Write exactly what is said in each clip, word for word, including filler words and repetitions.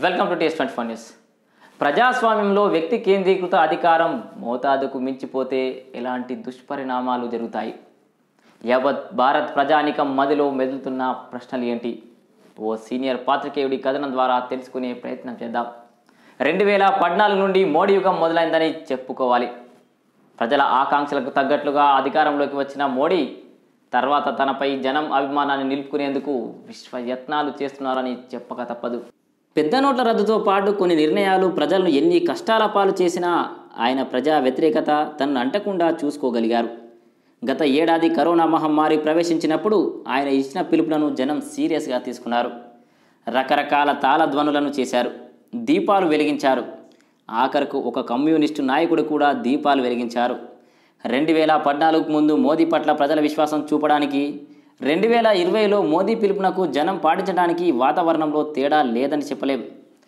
Welcome to TS twenty four news. ప్రజాస్వామ్యంలో వ్యక్తి కేంద్రీకృత అధికారం మోతాదుకు మించిపోతే ఎలాంటి దుష్పరిణామాలు జరుగుతాయి? యావత్ భారత్ ప్రజానికం మదిలో మెదులుతున్న ప్రశ్నలు ఏంటి? ఓ సీనియర్ పాత్రికేయుడి కథనం ద్వారా తెలుసుకునే ప్రయత్నం చేద్దాం. రెండు వేల పద్నాలుగు నుండి మోడీ యుగం మొదలైందని చెప్పుకోవాలి. ప్రజల ఆకాంక్షలకు తగ్గట్లుగా అధికారంలోకి వచ్చిన మోడీ తర్వాత తనపై జనం అభిమానాన్ని నిలుపుకునేందుకు విశ్వయత్నాలు చేస్తున్నారని చెప్పక తప్పదు. పెద్ద నోట్ల రద్దుతో పాటు కొన్ని నిర్ణయాలు ప్రజలను ఎన్ని కష్టాల పాలు చేసినా ఆయన ప్రజా వ్యతిరేకత తనను అంటకుండా చూసుకోగలిగారు. గత ఏడాది కరోనా మహమ్మారి ప్రవేశించినప్పుడు ఆయన ఇచ్చిన పిలుపులను జనం సీరియస్గా తీసుకున్నారు. రకరకాల తాళధ్వనులను చేశారు, దీపాలు వెలిగించారు. ఆఖరకు ఒక కమ్యూనిస్టు నాయకుడు కూడా దీపాలు వెలిగించారు. రెండు వేల పద్నాలుగుకు ముందు మోదీ పట్ల ప్రజల విశ్వాసం చూపడానికి, రెండు వేల ఇరవైలో మోదీ పిలుపునకు జనం పాటించడానికి వాతావరణంలో తేడా లేదని చెప్పలేం.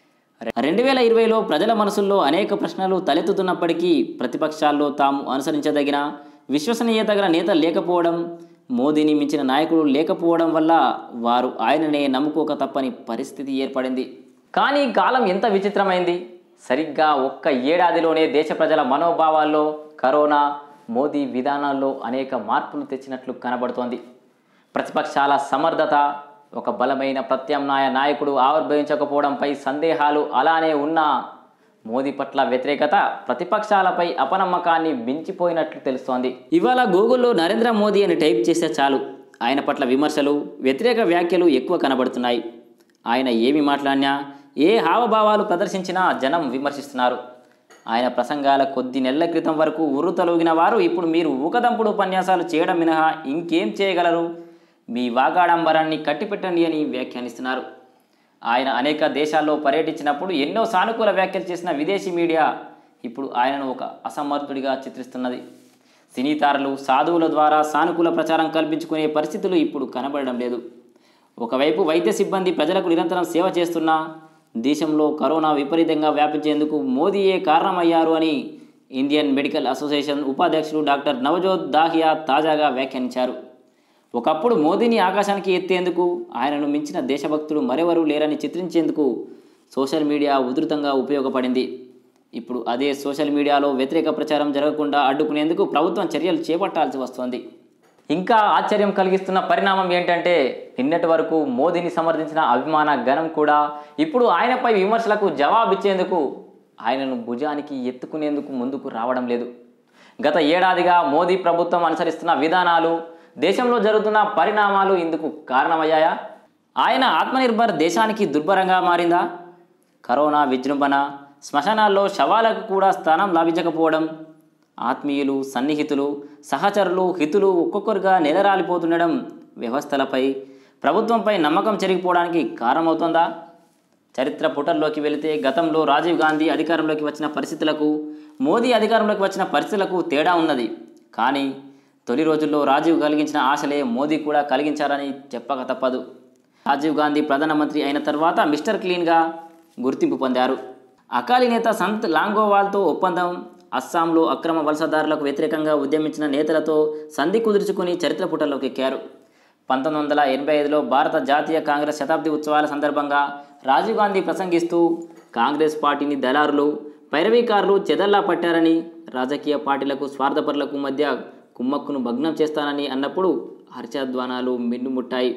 రెండు వేల ఇరవైలో ప్రజల మనసుల్లో అనేక ప్రశ్నలు తలెత్తుతున్నప్పటికీ ప్రతిపక్షాల్లో తాము అనుసరించదగిన విశ్వసనీయత గల నేత లేకపోవడం, మోదీని మించిన నాయకుడు లేకపోవడం వల్ల వారు ఆయననే నమ్ముకోక తప్పని పరిస్థితి ఏర్పడింది. కానీ కాలం ఎంత విచిత్రమైంది. సరిగ్గా ఒక్క ఏడాదిలోనే దేశ ప్రజల మనోభావాల్లో కరోనా, మోదీ విధానాల్లో అనేక మార్పులు తెచ్చినట్లు కనబడుతోంది. ప్రతిపక్షాల సమర్థత, ఒక బలమైన ప్రత్యామ్నాయ నాయకుడు ఆవిర్భవించకపోవడంపై సందేహాలు అలానే ఉన్నా మోదీ పట్ల వ్యతిరేకత ప్రతిపక్షాలపై అపనమ్మకాన్ని మించిపోయినట్లు తెలుస్తోంది. ఇవాళ గూగుల్లో నరేంద్ర మోదీ అని టైప్ చేస్తే చాలు ఆయన పట్ల విమర్శలు, వ్యతిరేక వ్యాఖ్యలు ఎక్కువ కనబడుతున్నాయి. ఆయన ఏమి మాట్లాడినా, ఏ హావభావాలు ప్రదర్శించినా జనం విమర్శిస్తున్నారు. ఆయన ప్రసంగాల కొద్ది నెలల క్రితం వరకు ఉర్రుతలూగిన వారు ఇప్పుడు మీరు ఊకదంపుడు ఉపన్యాసాలు చేయడం మినహా ఇంకేం చేయగలరు, మీ వాగాడంబరాన్ని కట్టిపెట్టండి అని వ్యాఖ్యానిస్తున్నారు. ఆయన అనేక దేశాల్లో పర్యటించినప్పుడు ఎన్నో సానుకూల వ్యాఖ్యలు చేసిన విదేశీ మీడియా ఇప్పుడు ఆయనను ఒక అసమర్థుడిగా చిత్రిస్తున్నది. సినీతారలు, సాధువుల ద్వారా సానుకూల ప్రచారం కల్పించుకునే పరిస్థితులు ఇప్పుడు కనబడడం లేదు. ఒకవైపు వైద్య సిబ్బంది ప్రజలకు నిరంతరం సేవ చేస్తున్నా దేశంలో కరోనా విపరీతంగా వ్యాపించేందుకు మోదీయే కారణమయ్యారు అని ఇండియన్ మెడికల్ అసోసియేషన్ ఉపాధ్యక్షుడు డాక్టర్ నవజోత్ దాహియా తాజాగా వ్యాఖ్యానించారు. ఒకప్పుడు మోదీని ఆకాశానికి ఎత్తేందుకు ఆయనను మించిన దేశభక్తుడు మరెవరూ లేరని చిత్రించేందుకు సోషల్ మీడియా ఉధృతంగా ఉపయోగపడింది. ఇప్పుడు అదే సోషల్ మీడియాలో వ్యతిరేక ప్రచారం జరగకుండా అడ్డుకునేందుకు ప్రభుత్వం చర్యలు చేపట్టాల్సి వస్తోంది. ఇంకా ఆశ్చర్యం కలిగిస్తున్న పరిణామం ఏంటంటే నిన్నటి వరకు మోదీని సమర్థించిన అభిమాన గణం కూడా ఇప్పుడు ఆయనపై విమర్శలకు జవాబిచ్చేందుకు ఆయనను భుజానికి ఎత్తుకునేందుకు ముందుకు రావడం లేదు. గత ఏడాదిగా మోదీ ప్రభుత్వం అనుసరిస్తున్న విధానాలు, దేశంలో జరుగుతున్న పరిణామాలు ఇందుకు కారణమయ్యాయా? ఆయన ఆత్మనిర్భర్ దేశానికి దుర్భరంగా మారిందా? కరోనా విజృంభణ, శ్మశానాల్లో శవాలకు కూడా స్థానం లభించకపోవడం, ఆత్మీయులు, సన్నిహితులు, సహచరులు, హితులు ఒక్కొక్కరుగా నెలరాలిపోతుండడం వ్యవస్థలపై, ప్రభుత్వంపై నమ్మకం చెరిగిపోవడానికి కారణమవుతుందా? చరిత్ర పుటల్లోకి వెళితే గతంలో రాజీవ్ గాంధీ అధికారంలోకి వచ్చిన పరిస్థితులకు, మోదీ అధికారంలోకి వచ్చిన పరిస్థితులకు తేడా ఉన్నది. కానీ తొలి రోజుల్లో రాజీవ్ కలిగించిన ఆశలే మోదీ కూడా కలిగించారని చెప్పక తప్పదు. రాజీవ్ గాంధీ ప్రధానమంత్రి అయిన తర్వాత మిస్టర్ క్లీన్గా గుర్తింపు పొందారు. అకాలీ నేత సంత్ లాంగోవాల్తో ఒప్పందం, అస్సాంలో అక్రమ వలసదారులకు వ్యతిరేకంగా ఉద్యమించిన నేతలతో సంధి కుదుర్చుకుని చరిత్ర పుటల్లోకి ఎక్కారు. పంతొమ్మిది వందల ఎనభై ఐదులో భారత జాతీయ కాంగ్రెస్ శతాబ్ది ఉత్సవాల సందర్భంగా రాజీవ్ గాంధీ ప్రసంగిస్తూ కాంగ్రెస్ పార్టీని దళారులు, పైరవీకారులు చెదల్లా పట్టారని, రాజకీయ పార్టీలకు స్వార్థపరులకు మధ్య కుమ్మక్కును భగ్నం చేస్తానని అన్నప్పుడు హర్షధ్వానాలు మిన్నుముట్టాయి.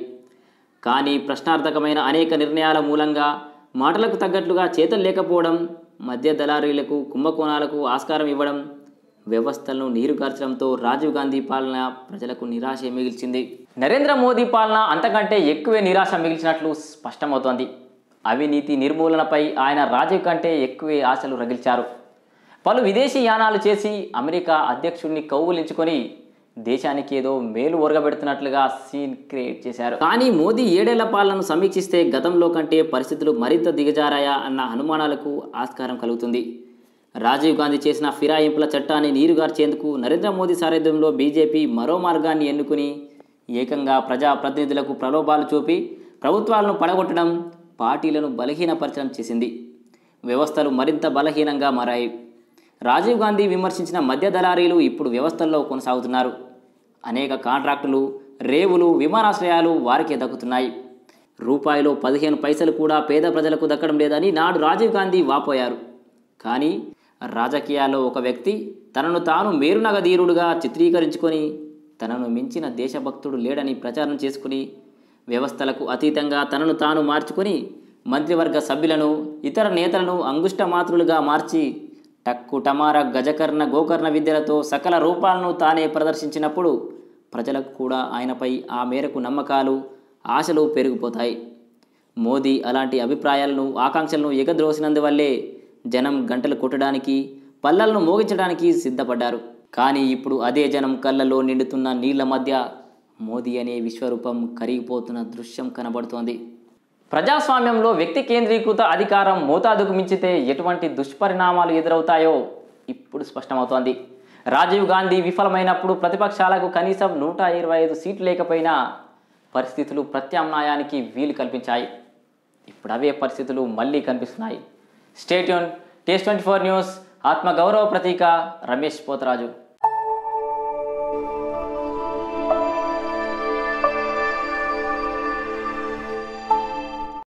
కానీ ప్రశ్నార్థకమైన అనేక నిర్ణయాల మూలంగా మాటలకు తగ్గట్లుగా చేతలు లేకపోవడం, మధ్య దళారీలకు, కుంభకోణాలకు ఆస్కారం ఇవ్వడం, వ్యవస్థలను నీరుగార్చడంతో రాజీవ్ గాంధీ పాలన ప్రజలకు నిరాశ మిగిల్చింది. నరేంద్ర మోదీ పాలన అంతకంటే ఎక్కువే నిరాశ మిగిల్చినట్లు స్పష్టమవుతోంది. అవినీతి నిర్మూలనపై ఆయన రాజీవ్ కంటే ఎక్కువే ఆశలు రగిల్చారు. పలు విదేశీ యానాలు చేసి అమెరికా అధ్యక్షుడిని కౌగులించుకొని దేశానికి ఏదో మేలు ఒరగబెడుతున్నట్లుగా సీన్ క్రియేట్ చేశారు. కానీ మోదీ ఏడేళ్ల పాలనను సమీక్షిస్తే గతంలో కంటే పరిస్థితులు మరింత దిగజారాయా అన్న అనుమానాలకు ఆస్కారం కలుగుతుంది. రాజీవ్ గాంధీ చేసిన ఫిరాయింపుల చట్టాన్ని నీరుగార్చేందుకు నరేంద్ర మోదీ సారథ్యంలో బీజేపీ మరో మార్గాన్ని ఎన్నుకుని ఏకంగా ప్రజాప్రతినిధులకు ప్రలోభాలు చూపి ప్రభుత్వాలను పడగొట్టడం, పార్టీలను బలహీనపరచడం చేసింది. వ్యవస్థలు మరింత బలహీనంగా మారాయి. రాజీవ్ గాంధీ విమర్శించిన మధ్య దళారీలు ఇప్పుడు వ్యవస్థల్లో కొనసాగుతున్నారు. అనేక కాంట్రాక్టులు, రేవులు, విమానాశ్రయాలు వారికే దక్కుతున్నాయి. రూపాయిలో పదిహేను పైసలు కూడా పేద ప్రజలకు దక్కడం లేదని నాడు రాజీవ్ గాంధీ వాపోయారు. కానీ రాజకీయాల్లో ఒక వ్యక్తి తనను తాను మేరునగధీరుడుగా చిత్రీకరించుకొని తనను మించిన దేశభక్తుడు లేడని ప్రచారం చేసుకుని వ్యవస్థలకు అతీతంగా తనను తాను మార్చుకొని మంత్రివర్గ సభ్యులను ఇతర నేతలను అంగుష్ట మాతృలుగా మార్చి టక్కు టమార గజకర్ణ గోకర్ణ విద్యలతో సకల రూపాలను తానే ప్రదర్శించినప్పుడు ప్రజలకు కూడా ఆయనపై ఆ మేరకు నమ్మకాలు ఆశలు పెరిగిపోతాయి. మోదీ అలాంటి అభిప్రాయాలను ఆకాంక్షలను ఎగద్రోసినందువల్లే జనం గంటలు కొట్టడానికి పల్లలను మోగించడానికి సిద్ధపడ్డారు. కానీ ఇప్పుడు అదే జనం కళ్ళలో నిండుతున్న నీళ్ల మధ్య మోదీ అనే విశ్వరూపం కరిగిపోతున్న దృశ్యం కనబడుతోంది. ప్రజాస్వామ్యంలో వ్యక్తి కేంద్రీకృత అధికారం మోతాదుకు మించితే ఎటువంటి దుష్పరిణామాలు ఎదురవుతాయో ఇప్పుడు స్పష్టమవుతోంది. రాజీవ్ గాంధీ విఫలమైనప్పుడు ప్రతిపక్షాలకు కనీసం నూట ఇరవై ఐదు సీట్లు లేకపోయినా పరిస్థితులు ప్రత్యామ్నాయానికి వీలు కల్పించాయి. ఇప్పుడు అవే పరిస్థితులు మళ్ళీ కనిపిస్తున్నాయి. Stay tune, TS twenty four news, ఆత్మగౌరవ ప్రతీక రమేష్ పోతరాజు.